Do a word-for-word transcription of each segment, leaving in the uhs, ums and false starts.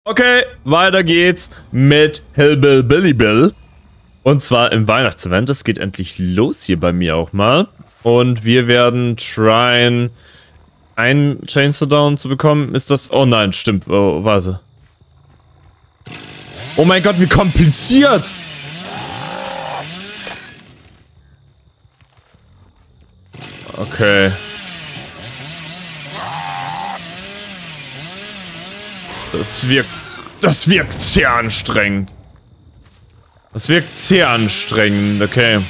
Okay, weiter geht's mit Hillbilly Billy Bill. Und zwar im Weihnachtsevent. Das geht endlich los hier bei mir auch mal. Und wir werden tryen, einen Chainsaw Down zu bekommen. Ist das... Oh nein, stimmt. Oh, warte. Oh mein Gott, wie kompliziert! Okay. Das wirkt... Das wirkt sehr anstrengend. Das wirkt sehr anstrengend, okay.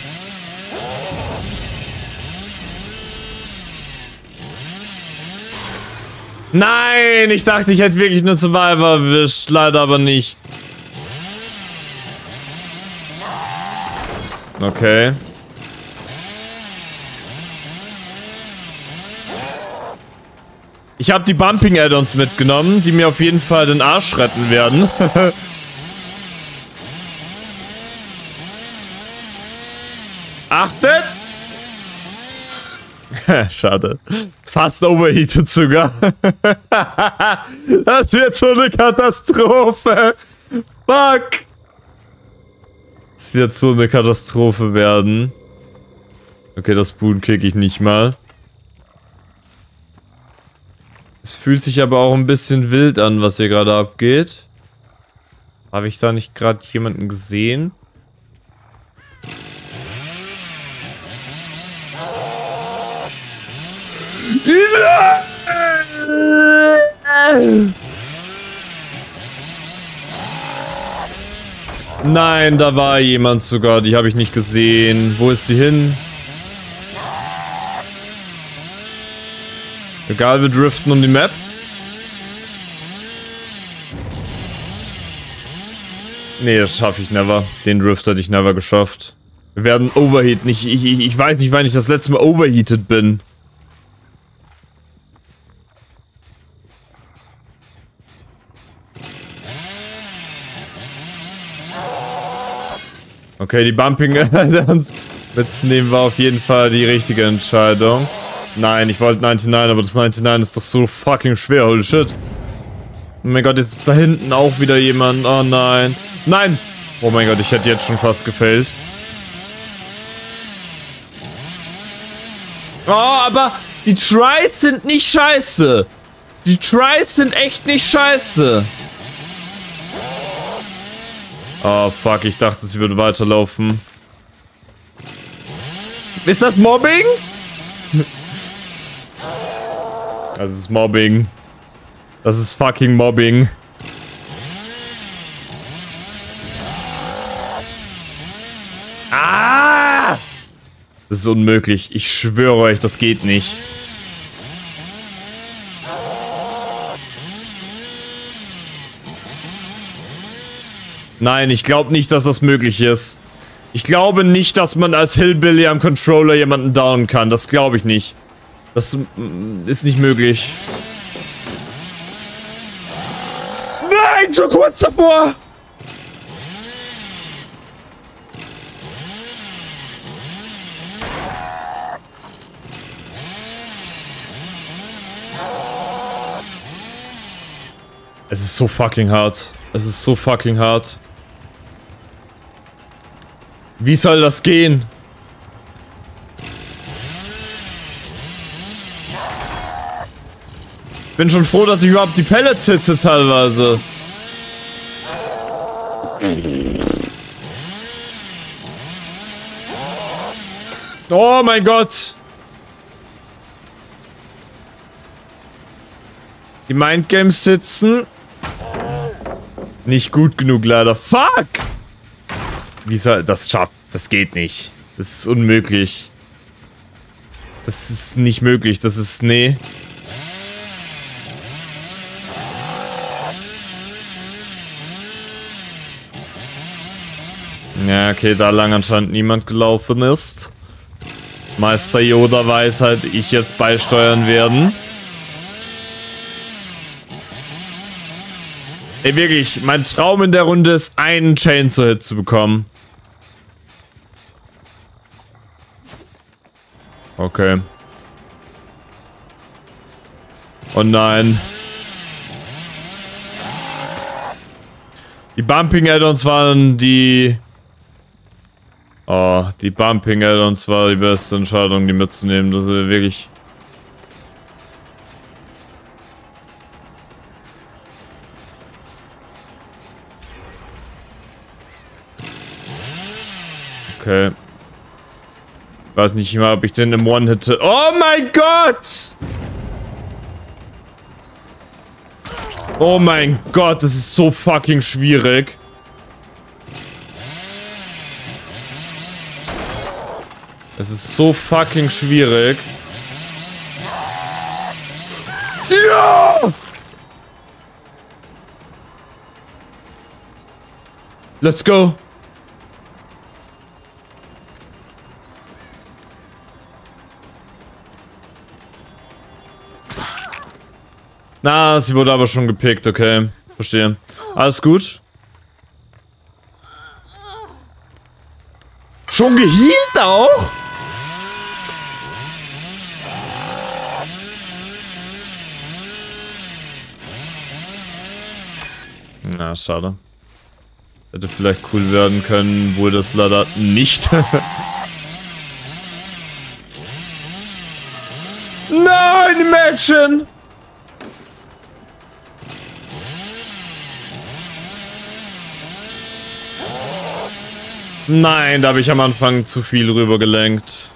Nein, ich dachte, ich hätte wirklich eine Survivor erwischt. Leider aber nicht. Okay. Ich habe die Bumping Add-ons mitgenommen, die mir auf jeden Fall den Arsch retten werden. Achtet! Schade. Fast overheated sogar. Das wird so eine Katastrophe. Fuck! Es wird so eine Katastrophe werden. Okay, das Boon krieg ich nicht mal. Es fühlt sich aber auch ein bisschen wild an, was hier gerade abgeht. Habe ich da nicht gerade jemanden gesehen? Nein, da war jemand sogar, die habe ich nicht gesehen. Wo ist sie hin? Egal, wir driften um die Map. Nee, das schaffe ich never. Den Drift hätte ich never geschafft. Wir werden overheaten. Ich, ich, ich weiß nicht, wann ich das letzte Mal overheated bin. Okay, die Bumping Add-ons mitzunehmen war auf jeden Fall die richtige Entscheidung. Nein, ich wollte neunundneunzig, aber das neunundneunzig ist doch so fucking schwer, holy shit. Oh mein Gott, jetzt ist da hinten auch wieder jemand. Oh nein. Nein! Oh mein Gott, ich hätte jetzt schon fast gefailt. Oh, aber die Tries sind nicht scheiße. Die Tries sind echt nicht scheiße. Oh fuck, ich dachte, sie würde weiterlaufen. Ist das Mobbing? Das ist Mobbing. Das ist fucking Mobbing. Ah! Das ist unmöglich. Ich schwöre euch, das geht nicht. Nein, ich glaube nicht, dass das möglich ist. Ich glaube nicht, dass man als Hillbilly am Controller jemanden down kann. Das glaube ich nicht. Das ist nicht möglich. Nein, zu kurz davor! Es ist so fucking hart. Es ist so fucking hart. Wie soll das gehen? Bin schon froh, dass ich überhaupt die Pellets hitte teilweise. Oh mein Gott. Die Mindgames sitzen. Nicht gut genug leider. Fuck! Wie soll das schafft? Das geht nicht. Das ist unmöglich. Das ist nicht möglich. Das ist... Nee. Ja, okay, da lang anscheinend niemand gelaufen ist. Meister Yoda weiß halt, ich jetzt beisteuern werden. Ey, wirklich, mein Traum in der Runde ist, einen Chainsaw-Hit zu bekommen. Okay. Oh nein. Die Bumping Add-ons waren die... Oh, die Bumping Add-ons war die beste Entscheidung, die mitzunehmen. Das ist wirklich... Okay. Ich weiß nicht mal, ob ich den im One hitte. Oh mein Gott! Oh mein Gott, das ist so fucking schwierig. Es ist so fucking schwierig. Ja! Let's go. Na, sie wurde aber schon gepickt, okay. Verstehe. Alles gut. Schon gehealt auch? Na, schade. Hätte vielleicht cool werden können, wohl das leider nicht. Nein, Imagine! Nein, da habe ich am Anfang zu viel rüber gelenkt.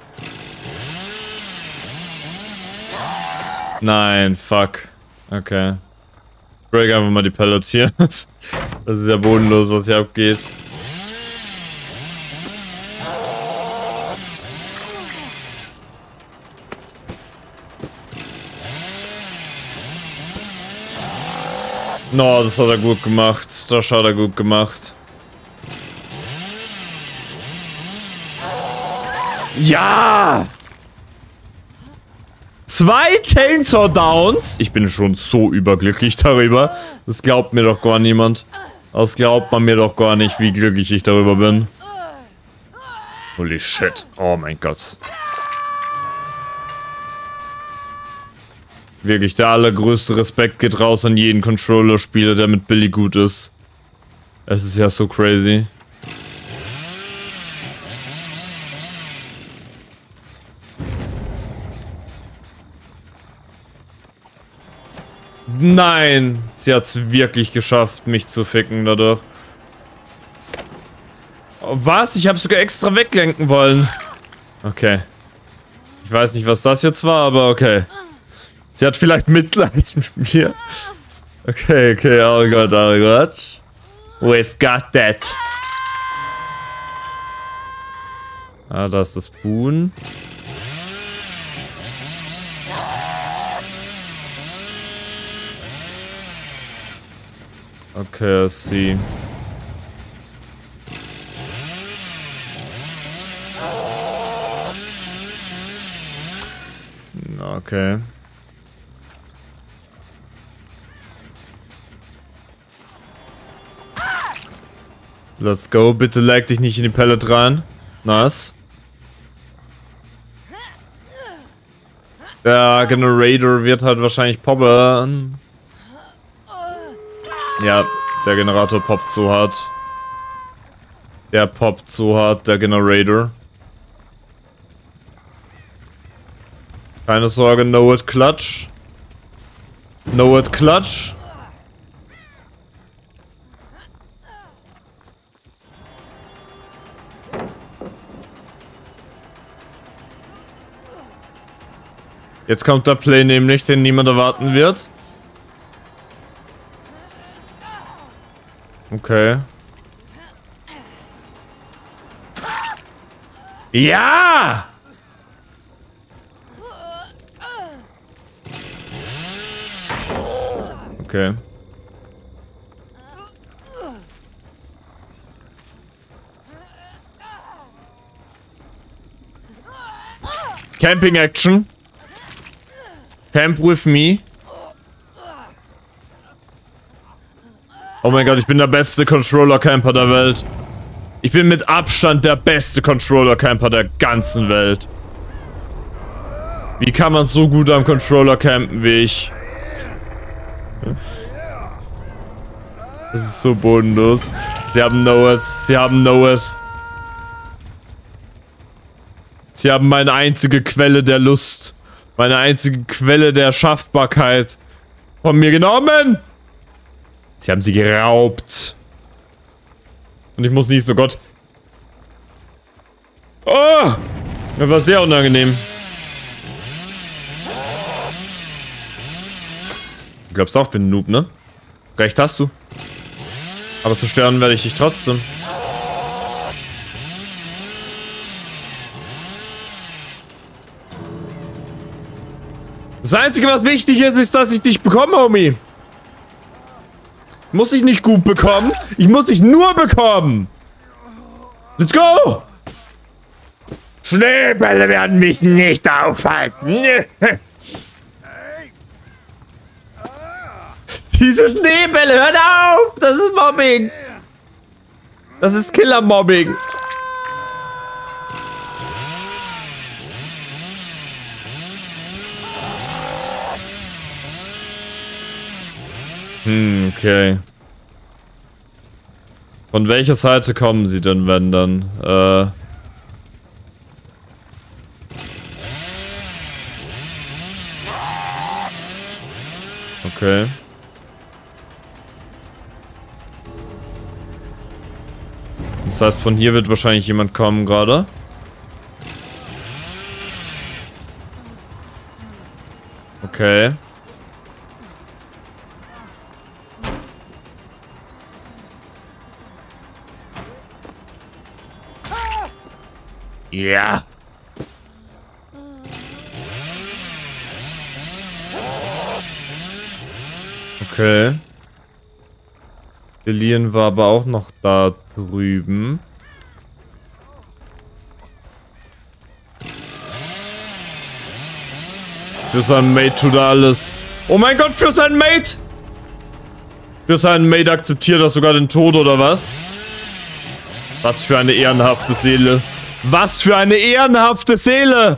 Nein, fuck. Okay. Break einfach mal die Pellets hier. Das ist ja bodenlos, was hier abgeht. No, das hat er gut gemacht. Das hat er gut gemacht. Ja! Zwei Chainsaw Downs? Ich bin schon so überglücklich darüber. Das glaubt mir doch gar niemand. Das glaubt man mir doch gar nicht, wie glücklich ich darüber bin. Holy shit. Oh mein Gott. Wirklich, der allergrößte Respekt geht raus an jeden Controller-Spieler, der mit Billy gut ist. Es ist ja so crazy. Nein, sie hat es wirklich geschafft, mich zu ficken dadurch. Oh, was? Ich habe sogar extra weglenken wollen. Okay. Ich weiß nicht, was das jetzt war, aber okay. Sie hat vielleicht Mitleid mit mir. Okay, okay, oh Gott, oh Gott. We've got that. Ah, da ist das Boon. Okay, I see. Okay. Let's go. Bitte lag dich nicht in die Pellet rein. Nice. Der Generator wird halt wahrscheinlich poppen. Ja, der Generator poppt so hart. Der poppt so hart, der Generator. Keine Sorge, no it clutch. No it clutch. Jetzt kommt der Play nämlich, den niemand erwarten wird. Okay. Ja! Okay. Camping Action. Camp with me. Oh mein Gott, ich bin der beste Controller-Camper der Welt. Ich bin mit Abstand der beste Controller-Camper der ganzen Welt. Wie kann man so gut am Controller campen wie ich? Das ist so bodenlos. Sie haben know it. Sie haben know it. Sie haben meine einzige Quelle der Lust. Meine einzige Quelle der Schaffbarkeit von mir genommen. Sie haben sie geraubt. Und ich muss niesen, oh Gott. Oh! Das war sehr unangenehm. Du glaubst auch, ich bin ein Noob, ne? Recht hast du. Aber zerstören werde ich dich trotzdem. Das Einzige, was wichtig ist, ist, dass ich dich bekomme, Homie. Muss ich nicht gut bekommen. Ich muss dich nur bekommen. Let's go! Schneebälle werden mich nicht aufhalten. Diese Schneebälle, hört auf! Das ist Mobbing. Das ist Killer-Mobbing. Hm, okay. Von welcher Seite kommen sie denn, wenn dann? Äh... Okay. Das heißt, von hier wird wahrscheinlich jemand kommen gerade. Okay. Ja. Okay. Lillian war aber auch noch da drüben. Für seinen Mate tut er alles. Oh mein Gott, für seinen Mate! Für seinen Mate akzeptiert er sogar den Tod, oder was? Was für eine ehrenhafte Seele. Was für eine ehrenhafte Seele!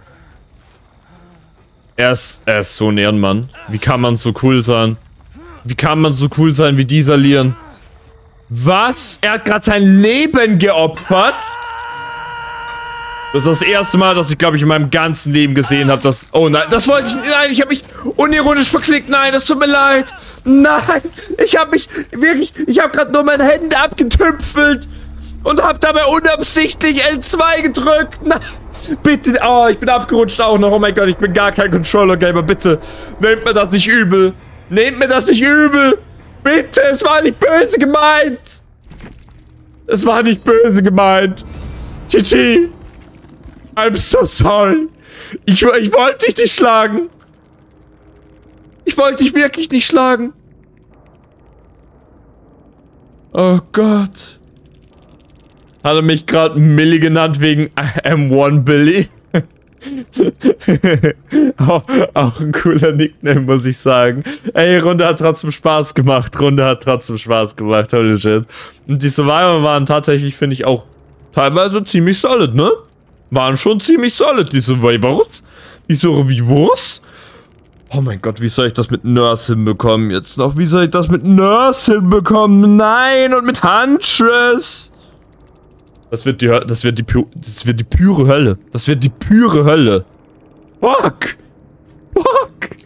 Er ist, er ist so ein Ehrenmann. Wie kann man so cool sein? Wie kann man so cool sein wie dieser Lian? Was? Er hat gerade sein Leben geopfert? Das ist das erste Mal, dass ich, glaube ich, in meinem ganzen Leben gesehen habe, dass... Oh nein, das wollte ich... Nein, ich habe mich unironisch verklickt. Nein, das tut mir leid. Nein, ich habe mich wirklich... Ich habe gerade nur meine Hände abgetümpfelt. Und habe dabei unabsichtlich L zwei gedrückt. Nein, bitte... Oh, ich bin abgerutscht auch noch. Oh mein Gott, ich bin gar kein Controller-Gamer. Bitte, nehmt mir das nicht übel. Nehmt mir das nicht übel. Bitte, es war nicht böse gemeint. Es war nicht böse gemeint. Chichi. I'm so sorry. Ich, ich wollte dich nicht schlagen. Ich wollte dich wirklich nicht schlagen. Oh Gott. Hat er mich gerade Millie genannt wegen I am one Billy? auch, auch ein cooler Nickname, muss ich sagen. Ey, Runde hat trotzdem Spaß gemacht. Runde hat trotzdem Spaß gemacht. Holy shit. Und die Survivor waren tatsächlich, finde ich, auch teilweise ziemlich solid, ne? Waren schon ziemlich solid, die Survivors. Die Survivors. Oh mein Gott, wie soll ich das mit Nurse hinbekommen jetzt noch? Wie soll ich das mit Nurse hinbekommen? Nein, und mit Huntress. Das wird die Hölle. Das wird die Das wird die pure Hölle. Das wird die pure Hölle. Fuck. Fuck.